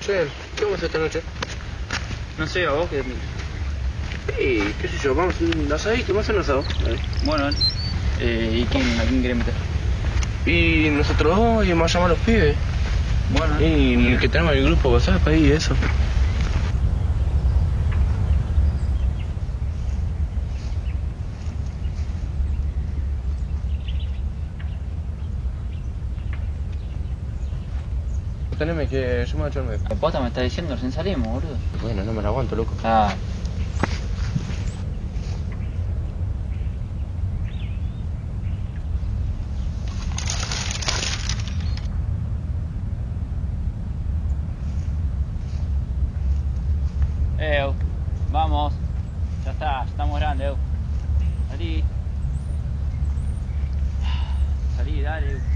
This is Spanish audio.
Che, ¿qué vamos a hacer esta noche? No sé, ¿a vos qué? Sí, qué sé yo, vamos a un asadito, vamos a hacer un asado. Dale. Bueno, ¿y a quién querés meter? Y nosotros dos y vamos a llamar a los pibes. Bueno, Y el que tenemos en el grupo WhatsApp ahí, eso. Teneme que yo me voy a echar un medio. ¿La posta me está diciendo? Recién salimos, boludo. Bueno, no me la aguanto, loco. Ah. Vamos. Ya está, estamos grandes, Salí. Salí, dale.